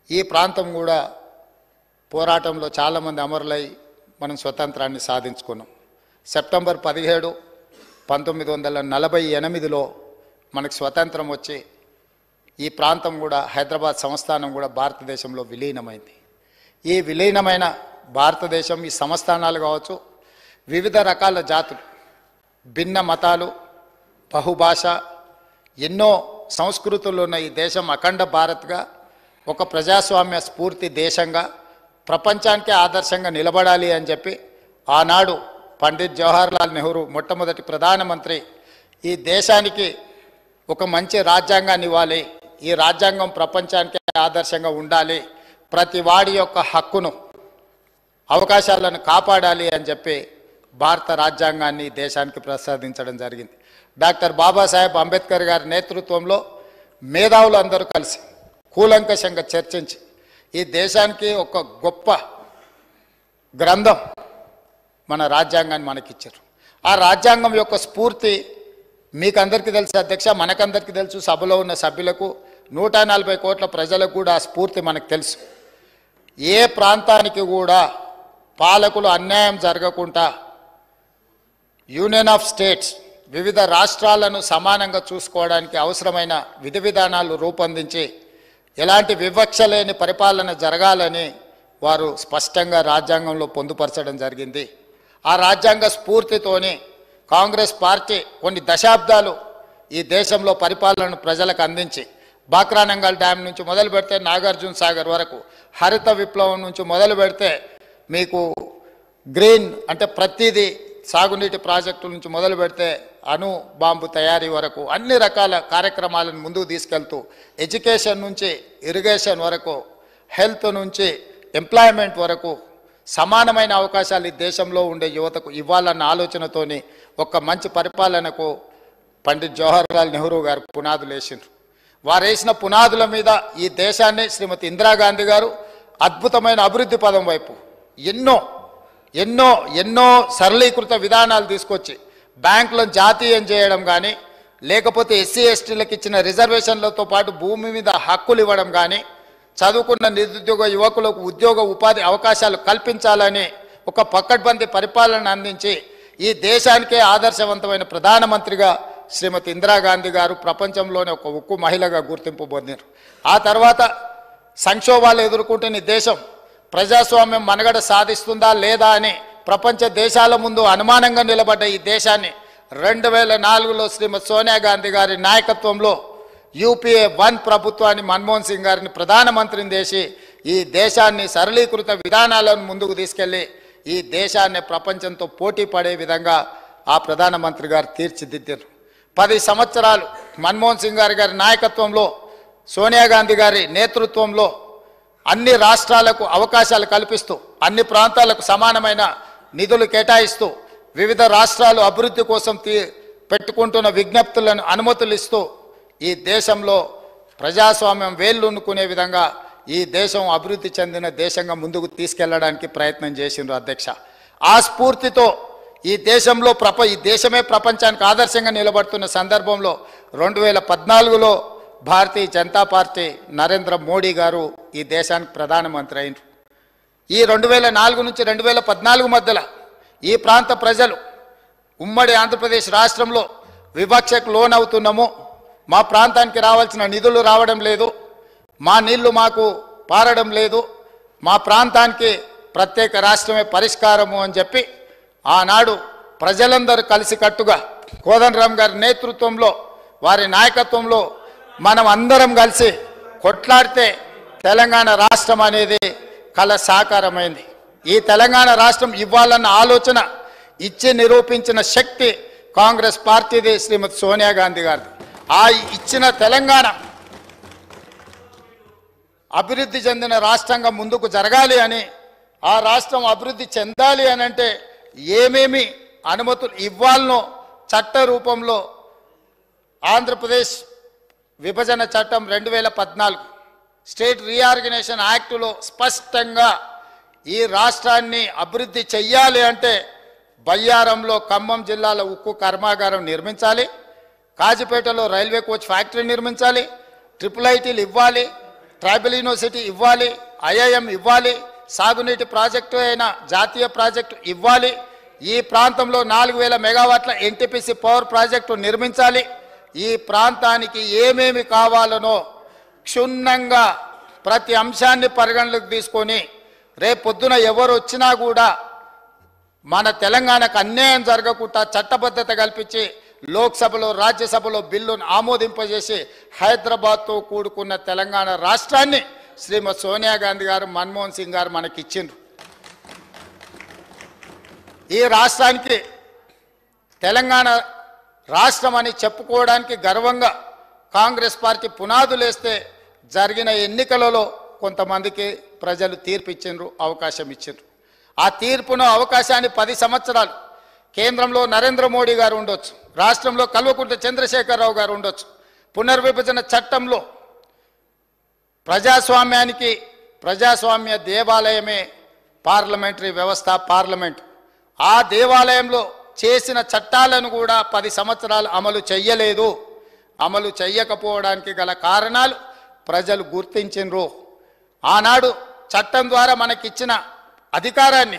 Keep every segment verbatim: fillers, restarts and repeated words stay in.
ఈ ప్రాంతం కూడా పోరాటంలో చాలామంది అమరులై మనం స్వతంత్రాన్ని సాధించుకున్నాం. సెప్టెంబర్ పదిహేడు పంతొమ్మిది వందల నలభై ఎనిమిదిలో మనకు స్వతంత్రం వచ్చి ఈ ప్రాంతం కూడా హైదరాబాద్ సంస్థానం కూడా భారతదేశంలో విలీనమైంది. ఈ విలీనమైన భారతదేశం ఈ సంస్థానాలు కావచ్చు, వివిధ రకాల జాతులు, భిన్న మతాలు, బహుభాష, ఎన్నో సంస్కృతులు ఉన్న ఈ దేశం అఖండ భారత్గా ఒక ప్రజాస్వామ్య స్ఫూర్తి దేశంగా ప్రపంచానికే ఆదర్శంగా నిలబడాలి అని చెప్పి ఆనాడు పండిత్ జవహర్లాల్ నెహ్రూ మొట్టమొదటి ప్రధానమంత్రి ఈ దేశానికి ఒక మంచి రాజ్యాంగాన్ని ఇవ్వాలి, ఈ రాజ్యాంగం ప్రపంచానికి ఆదర్శంగా ఉండాలి, ప్రతి వాడి యొక్క హక్కును అవకాశాలను కాపాడాలి అని చెప్పి భారత రాజ్యాంగాన్ని దేశానికి ప్రసాదించడం జరిగింది. డాక్టర్ బాబాసాహెబ్ అంబేద్కర్ గారి నేతృత్వంలో మేధావులు అందరూ కలిసి కూలంకషంగా చర్చించి ఈ దేశానికి ఒక గొప్ప గ్రంథం మన రాజ్యాంగాన్ని మనకిచ్చారు. ఆ రాజ్యాంగం యొక్క స్ఫూర్తి మీకు అందరికీ తెలుసు అధ్యక్ష, మనకందరికీ తెలుసు, సభలో ఉన్న సభ్యులకు, నూట నలభై కోట్ల ప్రజలకు కూడా ఆ స్ఫూర్తి మనకు తెలుసు. ఏ ప్రాంతానికి కూడా పాలకులు అన్యాయం జరగకుండా యూనియన్ ఆఫ్ స్టేట్స్ వివిధ రాష్ట్రాలను సమానంగా చూసుకోవడానికి అవసరమైన విధి విధానాలు రూపొందించి ఎలాంటి వివక్ష లేని పరిపాలన జరగాలని వారు స్పష్టంగా రాజ్యాంగంలో పొందుపరచడం జరిగింది. ఆ రాజ్యాంగ స్ఫూర్తితోని కాంగ్రెస్ పార్టీ కొన్ని దశాబ్దాలు ఈ దేశంలో పరిపాలనను ప్రజలకు అందించి బాక్రానంగల్ డ్యామ్ నుంచి మొదలు పెడితే నాగార్జున సాగర్ వరకు, హరిత విప్లవం నుంచి మొదలు పెడితే మీకు గ్రీన్ అంటే ప్రతిదీ సాగునీటి ప్రాజెక్టుల నుంచి మొదలు పెడితే అణు బాంబు తయారీ వరకు అన్ని రకాల కార్యక్రమాలను ముందుకు తీసుకెళ్తూ ఎడ్యుకేషన్ నుంచి ఇరిగేషన్ వరకు, హెల్త్ నుంచి ఎంప్లాయ్మెంట్ వరకు సమానమైన అవకాశాలు ఈ దేశంలో ఉండే యువతకు ఇవ్వాలన్న ఆలోచనతోని ఒక మంచి పరిపాలనకు పండిత్ జవహర్లాల్ నెహ్రూ గారు పునాదులు వేసిండ్రు. వారు వేసిన పునాదుల మీద ఈ దేశాన్ని శ్రీమతి ఇందిరాగాంధీ గారు అద్భుతమైన అభివృద్ధి పదం వైపు ఎన్నో ఎన్నో ఎన్నో సరళీకృత విధానాలు తీసుకొచ్చి బ్యాంకులను జాతీయం చేయడం కానీ, లేకపోతే ఎస్సీ ఎస్టీలకు ఇచ్చిన రిజర్వేషన్లతో పాటు భూమి మీద హక్కులు ఇవ్వడం కానీ, చదువుకున్న నిరుద్యోగ యువకులకు ఉద్యోగ ఉపాధి అవకాశాలు కల్పించాలని ఒక పకడ్బందీ పరిపాలన అందించి ఈ దేశానికే ఆదర్శవంతమైన ప్రధానమంత్రిగా శ్రీమతి ఇందిరాగాంధీ గారు ప్రపంచంలోనే ఒక ఉక్కు మహిళగా గుర్తింపు పొందారు. ఆ తర్వాత సంక్షోభాలు ఎదుర్కొంటున్న దేశం ప్రజాస్వామ్యం మనుగడ సాధిస్తుందా లేదా అని ప్రపంచ దేశాల ముందు అనుమానంగా నిలబడ్డ ఈ దేశాన్ని రెండు వేల నాలుగులో శ్రీమతి సోనియా గాంధీ గారి నాయకత్వంలో యూపీఏ వన్ ప్రభుత్వాన్ని మన్మోహన్ సింగ్ గారిని ప్రధానమంత్రిని చేసి ఈ దేశాన్ని సరళీకృత విధానాలను ముందుకు తీసుకెళ్ళి ఈ దేశాన్ని ప్రపంచంతో పోటీ పడే విధంగా ఆ ప్రధానమంత్రి గారు తీర్చిదిద్దారు. పది సంవత్సరాలు మన్మోహన్ సింగ్ గారి గారి నాయకత్వంలో, సోనియా గాంధీ గారి నేతృత్వంలో అన్ని రాష్ట్రాలకు అవకాశాలు కల్పిస్తూ అన్ని ప్రాంతాలకు సమానమైన నిధులు కేటాయిస్తూ వివిధ రాష్ట్రాలు అభివృద్ధి కోసం తీ పెట్టుకుంటున్న విజ్ఞప్తులను అనుమతులు ఇస్తూ ఈ దేశంలో ప్రజాస్వామ్యం వేళ్ళునుకునే విధంగా ఈ దేశం అభివృద్ధి చెందిన దేశంగా ముందుకు తీసుకెళ్లడానికి ప్రయత్నం చేసిండ్రు అధ్యక్ష. ఆ స్ఫూర్తితో ఈ దేశంలో ప్రప ఈ దేశమే ప్రపంచానికి ఆదర్శంగా నిలబడుతున్న సందర్భంలో రెండు వేల పద్నాలుగులో భారతీయ జనతా పార్టీ నరేంద్ర మోడీ గారు ఈ దేశానికి ప్రధానమంత్రి అయినారు. ఈ రెండు వేల నాలుగు నుంచి రెండు వేల పద్నాలుగు మధ్యలో ఈ ప్రాంత ప్రజలు ఉమ్మడి ఆంధ్రప్రదేశ్ రాష్ట్రంలో వివక్షకు లోనవుతున్నాము, మా ప్రాంతానికి రావాల్సిన నిధులు రావడం లేదు, మా నీళ్లు మాకు పారడం లేదు, మా ప్రాంతానికి ప్రత్యేక రాష్ట్రమే పరిష్కారము అని చెప్పి ఆనాడు ప్రజలందరూ కలిసికట్టుగా కోదండరామ్ గారి నేతృత్వంలో వారి నాయకత్వంలో మనం అందరం కలిసి కొట్లాడితే తెలంగాణ రాష్ట్రం అనేది కల సాకారమైంది. ఈ తెలంగాణ రాష్ట్రం ఇవ్వాలన్న ఆలోచన ఇచ్చి నిరూపించిన శక్తి కాంగ్రెస్ పార్టీది, శ్రీమతి సోనియా గాంధీ గారిది. ఆ ఇచ్చిన తెలంగాణ అభివృద్ధి చెందిన రాష్ట్రంగా ముందుకు జరగాలి అని, ఆ రాష్ట్రం అభివృద్ధి చెందాలి అని అంటే ఏమేమి అనుమతులు ఇవ్వాలనో చట్ట రూపంలో ఆంధ్రప్రదేశ్ విభజన చట్టం రెండు వేల పద్నాలుగు స్టేట్ రీఆర్గనైజేషన్ యాక్టులో స్పష్టంగా ఈ రాష్ట్రాన్ని అభివృద్ధి చెయ్యాలి అంటే బయ్యారంలో ఖమ్మం జిల్లాలో ఉక్కు కర్మాగారం నిర్మించాలి, కాజిపేటలో రైల్వే కోచ్ ఫ్యాక్టరీ నిర్మించాలి, ట్రిపుల్ ఐటీలు ఇవ్వాలి, ట్రైబల్ యూనివర్సిటీ ఇవ్వాలి, ఐఐఎం ఇవ్వాలి, సాగునీటి ప్రాజెక్టు అయిన జాతీయ ప్రాజెక్టు ఇవ్వాలి, ఈ ప్రాంతంలో నాలుగు వేల మెగావాట్ల ఎన్టీపీసీ పవర్ ప్రాజెక్టు నిర్మించాలి. ఈ ప్రాంతానికి ఏమేమి కావాలనో క్షుణ్ణంగా ప్రతి అంశాన్ని పరిగణలోకి తీసుకొని రేపొద్దున ఎవరు వచ్చినా కూడా మన తెలంగాణకు అన్యాయం జరగకుండా చట్టబద్ధత కల్పించి లోక్సభలో రాజ్యసభలో బిల్లును ఆమోదింపజేసి హైదరాబాద్తో కూడుకున్న తెలంగాణ రాష్ట్రాన్ని శ్రీమతి సోనియా గాంధీ గారు, మన్మోహన్ సింగ్ గారు మనకి ఇచ్చిండ్రు. ఈ రాష్ట్రానికి తెలంగాణ రాష్ట్రం అని చెప్పుకోవడానికి గర్వంగా కాంగ్రెస్ పార్టీ పునాదులేస్తే జరిగిన ఎన్నికలలో కొంతమందికి ప్రజలు తీర్పు ఇచ్చిండ్రు, అవకాశం ఇచ్చిండ్రు. ఆ తీర్పును అవకాశాన్ని పది సంవత్సరాలు కేంద్రంలో నరేంద్ర మోడీ గారు ఉండొచ్చు, రాష్ట్రంలో కల్వకుంట్ల చంద్రశేఖరరావు గారు ఉండొచ్చు. పునర్విభజన చట్టంలో ప్రజాస్వామ్యానికి ప్రజాస్వామ్య దేవాలయమే పార్లమెంటరీ వ్యవస్థ, పార్లమెంట్. ఆ దేవాలయంలో చేసిన చట్టాలను కూడా పది సంవత్సరాలు అమలు చెయ్యలేదు. అమలు చెయ్యకపోవడానికి గల కారణాలు ప్రజలు గుర్తించిండ్రు. ఆనాడు చట్టం ద్వారా మనకిచ్చిన అధికారాన్ని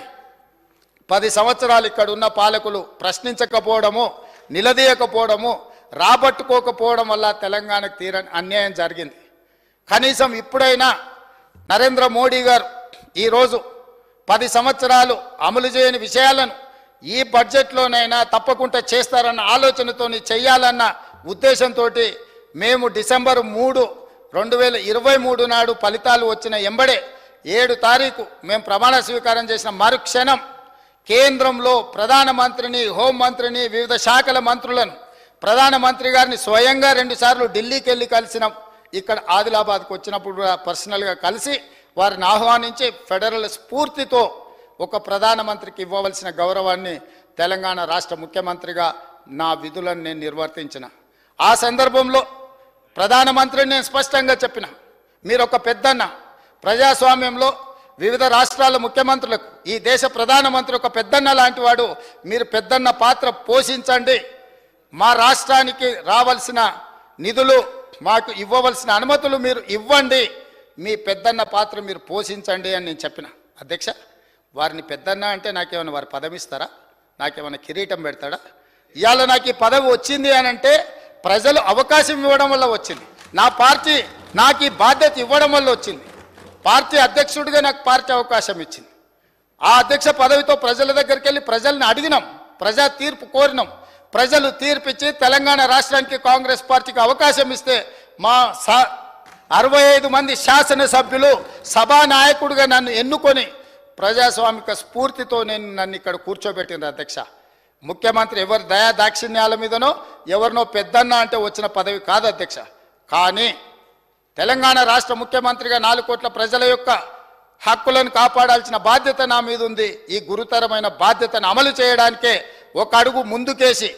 పది సంవత్సరాలు ఇక్కడ ఉన్న పాలకులు ప్రశ్నించకపోవడము, నిలదీయకపోవడము, రాబట్టుకోకపోవడం వల్ల తెలంగాణకు తీరని అన్యాయం జరిగింది. కనీసం ఇప్పుడైనా నరేంద్ర మోడీ గారు ఈరోజు పది సంవత్సరాలు అమలు చేయని విషయాలను ఈ బడ్జెట్లోనైనా తప్పకుండా చేస్తారన్న ఆలోచనతో చేయాలన్న ఉద్దేశంతో మేము డిసెంబర్ మూడు రెండు వేల ఇరవై మూడు నాడు ఫలితాలు వచ్చిన ఎంబడే ఏడు తారీఖు మేము ప్రమాణ స్వీకారం చేసిన మరుక్షణం కేంద్రంలో ప్రధానమంత్రిని, హోంమంత్రిని, వివిధ శాఖల మంత్రులను, ప్రధానమంత్రి గారిని స్వయంగా రెండుసార్లు ఢిల్లీకి వెళ్ళి కలిసినాం. ఇక్కడ ఆదిలాబాద్కు వచ్చినప్పుడు కూడా పర్సనల్గా కలిసి వారిని ఆహ్వానించి ఫెడరల్ స్ఫూర్తితో ఒక ప్రధానమంత్రికి ఇవ్వవలసిన గౌరవాన్ని తెలంగాణ రాష్ట్ర ముఖ్యమంత్రిగా నా విధులను నేను నిర్వర్తించిన. ఆ సందర్భంలో ప్రధానమంత్రిని నేను స్పష్టంగా చెప్పిన, మీరు ఒక పెద్దన్న, ప్రజాస్వామ్యంలో వివిధ రాష్ట్రాల ముఖ్యమంత్రులకు ఈ దేశ ప్రధానమంత్రి ఒక పెద్దన్న లాంటి వాడు, మీరు పెద్దన్న పాత్ర పోషించండి, మా రాష్ట్రానికి రావాల్సిన నిధులు, మాకు ఇవ్వవలసిన అనుమతులు మీరు ఇవ్వండి, మీ పెద్దన్న పాత్ర మీరు పోషించండి అని నేను చెప్పిన. అధ్యక్ష, వారిని పెద్దన్న అంటే నాకేమైనా వారు పదవి ఇస్తారా? నాకేమైనా కిరీటం పెడతాడా? ఇవాళ నాకు ఈ పదవి వచ్చింది అని అంటే ప్రజలు అవకాశం ఇవ్వడం వల్ల వచ్చింది. నా పార్టీ నాకు ఈ బాధ్యత ఇవ్వడం వల్ల వచ్చింది. పార్టీ అధ్యక్షుడిగా నాకు పార్టీ అవకాశం ఇచ్చింది. ఆ అధ్యక్ష పదవితో ప్రజల దగ్గరికి వెళ్ళి ప్రజల్ని అడిగినాం, ప్రజా తీర్పు కోరినాం. ప్రజలు తీర్పిచ్చి తెలంగాణ రాష్ట్రానికి కాంగ్రెస్ పార్టీకి అవకాశం ఇస్తే మా సా అరవై ఐదు మంది శాసనసభ్యులు సభానాయకుడిగా నన్ను ఎన్నుకొని ప్రజాస్వామిక స్ఫూర్తితో నేను నన్ను ఇక్కడ కూర్చోబెట్టిన. అధ్యక్ష, ముఖ్యమంత్రి ఎవరి దయా దాక్షిణ్యాల మీదనో ఎవరినో పెద్దన్న అంటే వచ్చిన పదవి కాదు అధ్యక్ష. కానీ తెలంగాణ రాష్ట్ర ముఖ్యమంత్రిగా నాలుగు కోట్ల ప్రజల యొక్క హక్కులను కాపాడాల్సిన బాధ్యత నా మీద ఉంది. ఈ గురుతరమైన బాధ్యతను అమలు చేయడానికే ఒక అడుగు ముందుకేసి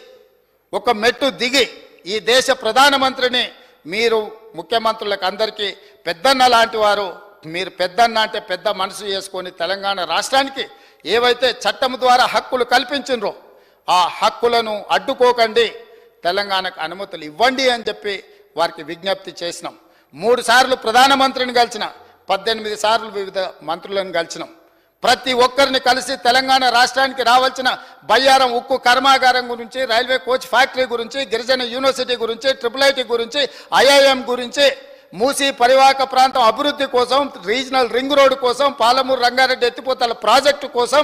ఒక మెట్టు దిగి ఈ దేశ ప్రధానమంత్రిని మీరు ముఖ్యమంత్రులకు అందరికీ పెద్దన్న లాంటి వారు, మీరు పెద్దన్న అంటే పెద్ద మనసు చేసుకొని తెలంగాణ రాష్ట్రానికి ఏవైతే చట్టం ద్వారా హక్కులు కల్పించినరో ఆ హక్కులను అడ్డుకోకండి, తెలంగాణకు అనుమతులు ఇవ్వండి అని చెప్పి వారికి విజ్ఞప్తి చేసినాం. మూడు సార్లు ప్రధానమంత్రిని కలిసిన, పద్దెనిమిది సార్లు వివిధ మంత్రులను కలిసినాం. ప్రతి ఒక్కరిని కలిసి తెలంగాణ రాష్ట్రానికి రావాల్సిన బయ్యారం ఉక్కు కర్మాగారం గురించి, రైల్వే కోచ్ ఫ్యాక్టరీ గురించి, గిరిజన యూనివర్సిటీ గురించి, ట్రిపుల్ ఐటీ గురించి, ఐఐఎం గురించి, మూసీ పరివాహక ప్రాంతం అభివృద్ధి కోసం, రీజనల్ రింగ్ రోడ్డు కోసం, పాలమూరు రంగారెడ్డి ఎత్తిపోతల ప్రాజెక్టు కోసం,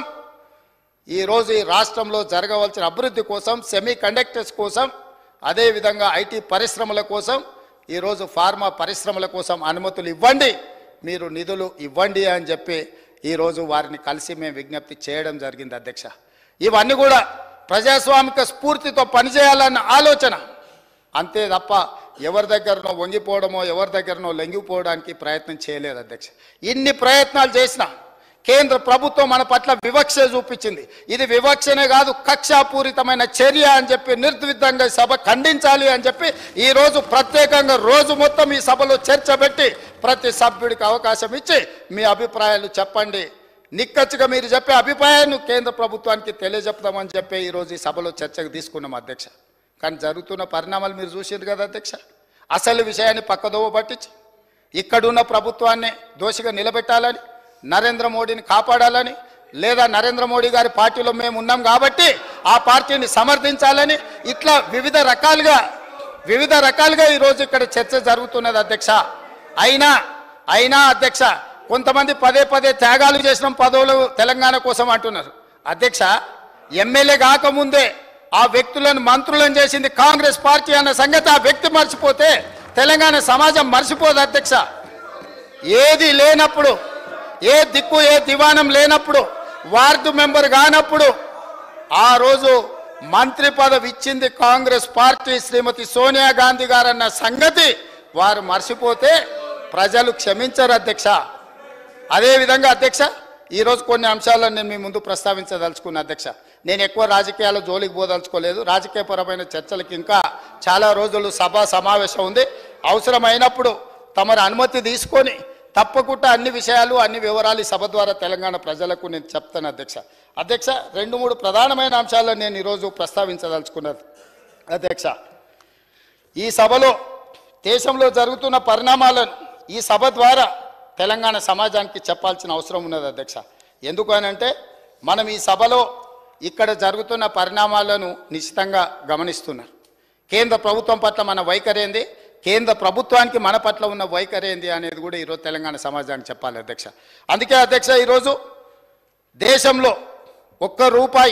ఈరోజు ఈ రాష్ట్రంలో జరగవలసిన అభివృద్ధి కోసం, సెమీ కండక్టర్స్ కోసం, అదేవిధంగా ఐటీ పరిశ్రమల కోసం, ఈరోజు ఫార్మా పరిశ్రమల కోసం అనుమతులు ఇవ్వండి, మీరు నిధులు ఇవ్వండి అని చెప్పి ఈరోజు వారిని కలిసి మేము విజ్ఞప్తి చేయడం జరిగింది. అధ్యక్ష, ఇవన్నీ కూడా ప్రజాస్వామిక స్ఫూర్తితో పనిచేయాలన్న ఆలోచన, అంతే తప్ప ఎవరి దగ్గరనో వంగిపోవడమో ఎవరి దగ్గరనో లొంగిపోవడానికి ప్రయత్నం చేయలేదు. అధ్యక్ష, ఇన్ని ప్రయత్నాలు చేసినా కేంద్ర ప్రభుత్వం మన పట్ల వివక్ష చూపించింది. ఇది వివక్షనే కాదు, కక్షాపూరితమైన చర్య అని చెప్పి నిర్ద్విధంగా సభ ఖండించాలి అని చెప్పి ఈరోజు ప్రత్యేకంగా రోజు మొత్తం ఈ సభలో చర్చ పెట్టి ప్రతి సభ్యుడికి అవకాశం ఇచ్చి మీ అభిప్రాయాలు చెప్పండి, నిక్కచ్చిగా మీరు చెప్పే అభిప్రాయాన్ని కేంద్ర ప్రభుత్వానికి తెలియజెప్తామని చెప్పి ఈరోజు ఈ సభలో చర్చకు తీసుకున్నాం. అధ్యక్ష, కానీ జరుగుతున్న పరిణామాలు మీరు చూసారు కదా అధ్యక్ష. అసలు విషయాన్ని పక్కదోవ పట్టించి ఇక్కడున్న ప్రభుత్వాన్ని దోషిగా నిలబెట్టాలని, నరేంద్ర మోడీని కాపాడాలని, లేదా నరేంద్ర మోడీ గారి పార్టీలో మేము ఉన్నాం కాబట్టి ఆ పార్టీని సమర్థించాలని, ఇట్లా వివిధ రకాలుగా వివిధ రకాలుగా ఈరోజు ఇక్కడ చర్చ జరుగుతున్నది అధ్యక్ష. అయినా అయినా అధ్యక్ష కొంతమంది పదే పదే త్యాగాలు చేసిన పదవులు తెలంగాణ కోసం అంటున్నారు. అధ్యక్ష, ఎమ్మెల్యే కాకముందే ఆ వ్యక్తులను మంత్రులను చేసింది కాంగ్రెస్ పార్టీ అన్న సంగతి ఆ వ్యక్తి మర్చిపోతే తెలంగాణ సమాజం మర్చిపోదు అధ్యక్ష. ఏది లేనప్పుడు, ఏ దిక్కు ఏ దివానం లేనప్పుడు, వార్డు మెంబర్ కానప్పుడు ఆ రోజు మంత్రి పదవి ఇచ్చింది కాంగ్రెస్ పార్టీ శ్రీమతి సోనియా గాంధీ గారన్న సంగతి వారు మర్చిపోతే ప్రజలు క్షమించరు అధ్యక్ష. అదేవిధంగా అధ్యక్ష, ఈరోజు కొన్ని అంశాలను నేను మీ ముందు ప్రస్తావించదలుచుకున్న అధ్యక్ష. నేను ఎక్కువ రాజకీయాల జోలికి పోదలుచుకోలేదు. రాజకీయపరమైన చర్చలకు ఇంకా చాలా రోజులు సభ సమావేశం ఉంది. అవసరమైనప్పుడు తమరి అనుమతి తీసుకొని తప్పకుండా అన్ని విషయాలు అన్ని వివరాలు ఈ సభ ద్వారా తెలంగాణ ప్రజలకు నేను చెప్తాను అధ్యక్ష. అధ్యక్ష, రెండు మూడు ప్రధానమైన అంశాలను నేను ఈరోజు ప్రస్తావించదలుచుకున్నది అధ్యక్ష. ఈ సభలో దేశంలో జరుగుతున్న పరిణామాలను ఈ సభ ద్వారా తెలంగాణ సమాజానికి చెప్పాల్సిన అవసరం ఉన్నది అధ్యక్ష. ఎందుకు అనంటే మనం ఈ సభలో ఇక్కడ జరుగుతున్న పరిణామాలను నిశ్చితంగా గమనిస్తున్నారు. కేంద్ర ప్రభుత్వం పట్ల మన వైఖరి ఏంది, కేంద్ర ప్రభుత్వానికి మన పట్ల ఉన్న వైఖరి ఏంది అనేది కూడా ఈరోజు తెలంగాణ సమాజానికి చెప్పాలి అధ్యక్ష. అందుకే అధ్యక్ష, ఈరోజు దేశంలో ఒక్క రూపాయి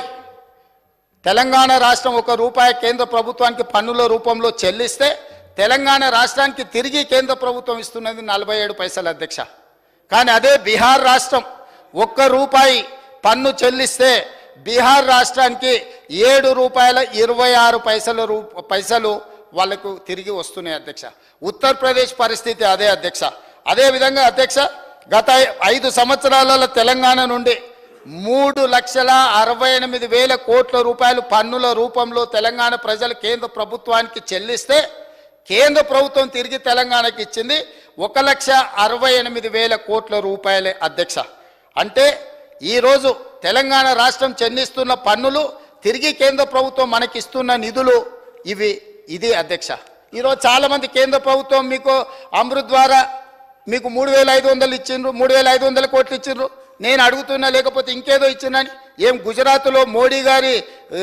తెలంగాణ రాష్ట్రం ఒక రూపాయి కేంద్ర ప్రభుత్వానికి పన్నుల రూపంలో చెల్లిస్తే తెలంగాణ రాష్ట్రానికి తిరిగి కేంద్ర ప్రభుత్వం ఇస్తున్నది నలభై ఏడు పైసలు అధ్యక్ష. కానీ అదే బీహార్ రాష్ట్రం ఒక్క రూపాయి పన్ను చెల్లిస్తే బీహార్ రాష్ట్రానికి ఏడు రూపాయల ఇరవై ఆరు పైసల రూ పైసలు వాళ్ళకు తిరిగి వస్తున్నాయి అధ్యక్ష. ఉత్తరప్రదేశ్ పరిస్థితి అదే అధ్యక్ష. అదేవిధంగా అధ్యక్ష, గత ఐదు సంవత్సరాలలో తెలంగాణ నుండి మూడు లక్షల అరవై ఎనిమిది వేల కోట్ల రూపాయలు పన్నుల రూపంలో తెలంగాణ ప్రజలు కేంద్ర ప్రభుత్వానికి చెల్లిస్తే కేంద్ర ప్రభుత్వం తిరిగి తెలంగాణకి ఇచ్చింది ఒక లక్ష అరవై ఎనిమిది వేల కోట్ల రూపాయలే అధ్యక్ష. అంటే ఈరోజు తెలంగాణ రాష్ట్రం చెల్లిస్తున్న పన్నులు తిరిగి కేంద్ర ప్రభుత్వం మనకి ఇస్తున్న నిధులు ఇవి ఇది అధ్యక్ష. ఈరోజు చాలామంది కేంద్ర ప్రభుత్వం మీకు అమృత్ ద్వారా మీకు మూడు వేల ఐదు వందలు ఇచ్చిండ్రు, మూడు వేల ఐదు వందల కోట్లు ఇచ్చిండ్రు. నేను అడుగుతున్నా, లేకపోతే ఇంకేదో ఇచ్చిందని. ఏం గుజరాత్లో మోడీ గారి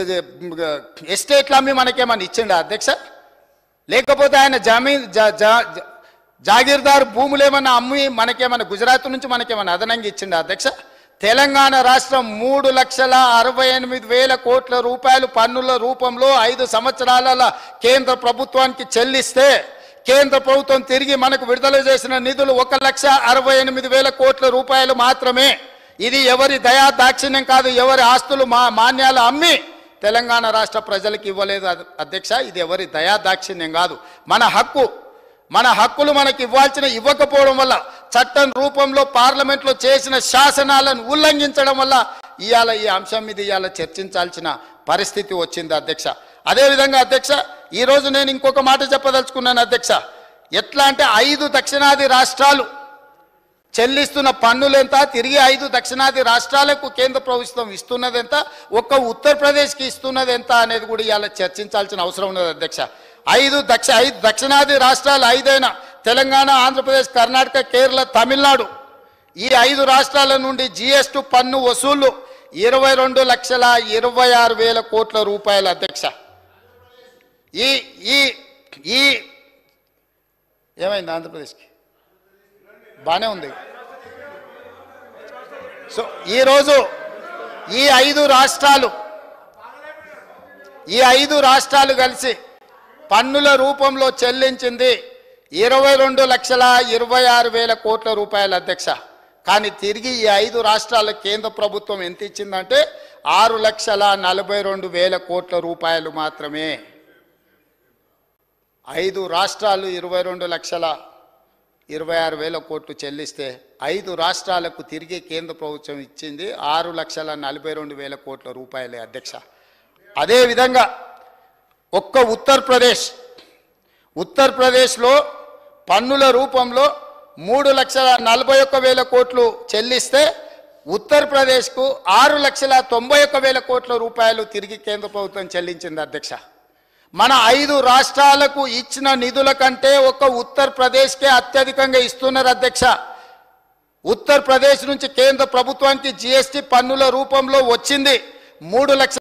ఎస్టేట్లు అమ్మి మనకేమన్నా ఇచ్చిండా అధ్యక్ష? లేకపోతే ఆయన జమీన్ జాగీర్దార్ భూములు ఏమన్నా అమ్మి మనకేమన్నా గుజరాత్ నుంచి మనకేమన్నా అదనంగా ఇచ్చిండా అధ్యక్ష? తెలంగాణ రాష్ట్రం మూడు లక్షల అరవై ఎనిమిది వేల కోట్ల రూపాయలు పన్నుల రూపంలో ఐదు సంవత్సరాల కేంద్ర ప్రభుత్వానికి చెల్లిస్తే కేంద్ర ప్రభుత్వం తిరిగి మనకు విడుదల చేసిన నిధులు ఒక లక్ష అరవై ఎనిమిది వేల కోట్ల రూపాయలు మాత్రమే. ఇది ఎవరి దయా దాక్షిణ్యం కాదు, ఎవరి ఆస్తులు మా మాన్యాలు అమ్మి తెలంగాణ రాష్ట్ర ప్రజలకు ఇవ్వలేదు అధ్యక్ష. ఇది ఎవరి దయా దాక్షిణ్యం కాదు, మన హక్కు. మన హక్కులు మనకి ఇవ్వాల్సిన ఇవ్వకపోవడం వల్ల, చట్టం రూపంలో పార్లమెంట్లో చేసిన శాసనాలను ఉల్లంఘించడం వల్ల ఇవాళ ఈ అంశం మీద ఇవాళ చర్చించాల్సిన పరిస్థితి వచ్చింది అధ్యక్ష. అదేవిధంగా అధ్యక్ష, ఈరోజు నేను ఇంకొక మాట చెప్పదలుచుకున్నాను అధ్యక్ష. ఎట్లా అంటే ఐదు దక్షిణాది రాష్ట్రాలు చెల్లిస్తున్న పన్నులు ఎంత, తిరిగి ఐదు దక్షిణాది రాష్ట్రాలకు కేంద్ర ప్రభుత్వం ఇస్తున్నది ఎంత, ఒక్క ఉత్తరప్రదేశ్కి ఇస్తున్నది ఎంత అనేది కూడా ఇవాళ చర్చించాల్సిన అవసరం ఉన్నది అధ్యక్ష. ఐదు దక్ష ఐదు దక్షిణాది రాష్ట్రాలు ఐదైన తెలంగాణ, ఆంధ్రప్రదేశ్, కర్ణాటక, కేరళ, తమిళనాడు ఈ ఐదు రాష్ట్రాల నుండి జిఎస్టీ పన్ను వసూళ్లు ఇరవై రెండు లక్షల ఇరవై ఆరు వేల కోట్ల రూపాయల అధ్యక్ష. ఈ ఈ ఈ ఏమైంది ఆంధ్రప్రదేశ్కి? బాగానే ఉంది. సో ఈరోజు ఈ ఐదు రాష్ట్రాలు ఈ ఐదు రాష్ట్రాలు కలిసి పన్నుల రూపంలో చెల్లించింది ఇరవై రెండు లక్షల ఇరవై ఆరు వేల కోట్ల రూపాయల అధ్యక్ష. కానీ తిరిగి ఈ ఐదు రాష్ట్రాల కేంద్ర ప్రభుత్వం ఎంత ఇచ్చిందంటే ఆరు లక్షల నలభై రెండు వేల కోట్ల రూపాయలు మాత్రమే. ఐదు రాష్ట్రాలు ఇరవై రెండు లక్షల ఇరవై ఆరు వేల కోట్లు చెల్లిస్తే ఐదు రాష్ట్రాలకు తిరిగి కేంద్ర ప్రభుత్వం ఇచ్చింది ఆరు లక్షల నలభై రెండు వేల కోట్ల రూపాయలే అధ్యక్ష. అదేవిధంగా ఒక్క ఉత్తరప్రదేశ్ ఉత్తరప్రదేశ్లో పన్నుల రూపంలో మూడు లక్షల నలభై ఒక్క వేల కోట్లు చెల్లిస్తే ఉత్తరప్రదేశ్కు ఆరు లక్షల తొంభై ఒక్క వేల కోట్ల రూపాయలు తిరిగి కేంద్ర ప్రభుత్వం చెల్లించింది అధ్యక్ష. మన ఐదు రాష్ట్రాలకు ఇచ్చిన నిధుల కంటే ఒక ఉత్తరప్రదేశ్కే అత్యధికంగా ఇస్తున్నారు అధ్యక్ష. ఉత్తరప్రదేశ్ నుంచి కేంద్ర ప్రభుత్వానికి జిఎస్టీ పన్నుల రూపంలో వచ్చింది మూడు లక్షల